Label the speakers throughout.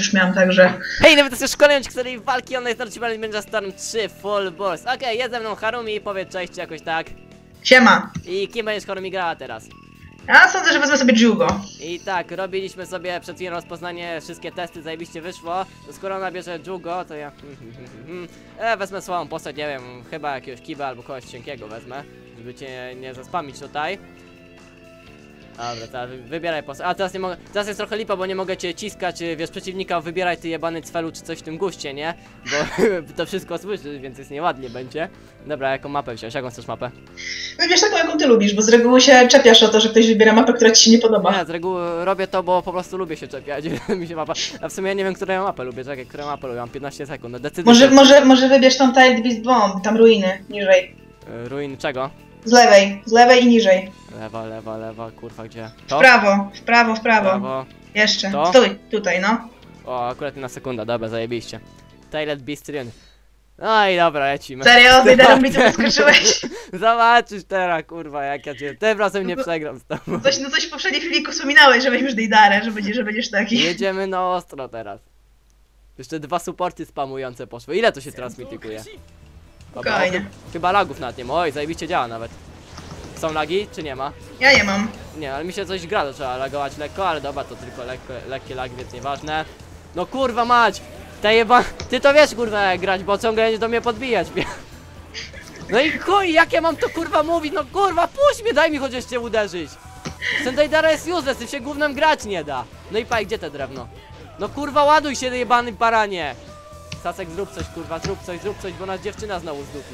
Speaker 1: już miałam, także...
Speaker 2: Hej, nawet to jest szkolenie której walki, ona jest na Archibald Ninja Storm 3 Full Balls. Okej, jest ze mną Harumi, powiedz cześć czy jakoś tak.
Speaker 1: Siema.
Speaker 2: I kim będziesz Harumi grała teraz?
Speaker 1: Ja sądzę, że wezmę sobie Jugo.
Speaker 2: I tak, robiliśmy sobie przed chwilą rozpoznanie, wszystkie testy zajebiście wyszło. To skoro ona bierze Jugo, to ja... wezmę swoją postać, nie wiem, chyba jakiegoś Kiba albo kogoś cienkiego wezmę, żeby cię nie zaspamić tutaj. Dobra, teraz wybieraj postać. A teraz nie mogę. Teraz jest trochę lipa, bo nie mogę cię ciskać, wiesz, przeciwnika, wybieraj ty jebany cfelu czy coś w tym guście, nie? Bo to wszystko słyszy, więc jest nieładnie będzie. Dobra, jaką mapę wziąć? Jaką chcesz mapę?
Speaker 1: Wybierz taką, jaką ty lubisz, bo z reguły się czepiasz o to, że ktoś wybiera mapę, która ci się nie podoba.
Speaker 2: Nie, z reguły robię to, bo po prostu lubię się czepiać. Mi się mapa. A w sumie ja nie wiem, którą ja mapę lubię. Czekaj, którą mapę lubię? Mam 15 sekund. No decyduję.
Speaker 1: Może wybierz tą Tiled Beast Bomb, tam ruiny, niżej.
Speaker 2: Ruin czego?
Speaker 1: Z lewej i niżej.
Speaker 2: Lewa, kurwa, gdzie?
Speaker 1: W prawo.
Speaker 2: Prawo.
Speaker 1: Jeszcze.
Speaker 2: To?
Speaker 1: Stój, tutaj, no.
Speaker 2: O, akurat na sekundę, dobra, zajebiście. Tiled Beast Ruin. No i dobra, lecimy.
Speaker 1: Serio, ty darem mi tu wyskoczyłeś.
Speaker 2: Zobaczysz teraz, kurwa, jak ja cię... Tym razem nie przegram z tobą.
Speaker 1: Coś w poprzedniej filmiku wspominałeś, że weźmiesz Dejdarę, że będziesz taki.
Speaker 2: Jedziemy na ostro teraz. Jeszcze 2 supporty spamujące poszły. Ile to się transmitykuje?
Speaker 1: Spokojnie.
Speaker 2: Chyba lagów nad nim. Oj, zajebiście działa nawet. Są lagi, czy nie ma?
Speaker 1: Ja nie mam.
Speaker 2: Nie, ale mi się coś gra, to trzeba lagować lekko, ale dobra, to tylko lekkie lagi, więc nieważne. No kurwa mać! Ty to wiesz kurwa jak grać, bo ciągle będziesz do mnie podbijać. No i chuj, jak ja mam to kurwa mówić? No kurwa, puść mnie, daj mi chociaż cię uderzyć. Ten Deidara jest useless, tym się gównem grać nie da. No i paj, gdzie te drewno? No kurwa, ładuj się, jebany baranie. Sasek, zrób coś kurwa, zrób coś, bo nas dziewczyna znowu zdupi.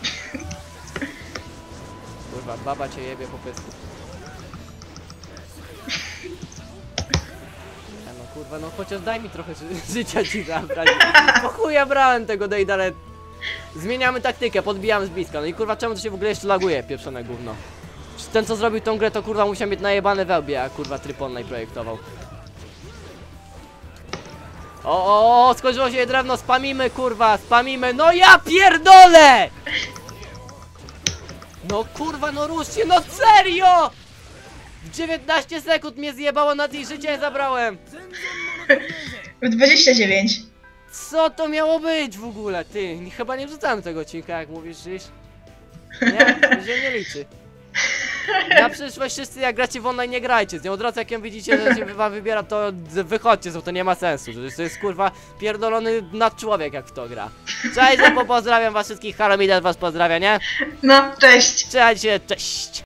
Speaker 2: Kurwa, baba cię jebie po pysku. No kurwa, no chociaż daj mi trochę życia ci zabrać. Po chuja brałem tego Deidara. Zmieniamy taktykę, podbijamy z bliska. No i kurwa, czemu to się w ogóle jeszcze laguje, pieprzone gówno? Ten co zrobił tą grę, to kurwa musiał mieć najebane wełbie, a kurwa Trypon projektował. O, skończyło się drewno, spamimy kurwa, spamimy. No ja pierdolę! No kurwa, no ruszcie, no serio! W 19 sekund mnie zjebało, na tej życia nie zabrałem.
Speaker 1: W 29.
Speaker 2: Co to miało być w ogóle? Ty, chyba nie wrzucałem tego odcinka, jak mówisz, żyć. Nie, to się nie liczy. Na przyszłość wszyscy jak gracie w online nie grajcie z nią. Od razu jak ją widzicie, że się wam wybiera, to wychodźcie, to nie ma sensu. Że to jest kurwa pierdolony nadczłowiek jak w to gra. Cześć, pozdrawiam was wszystkich, Harumi was pozdrawia, nie?
Speaker 1: No, cześć.
Speaker 2: Cześć, cześć.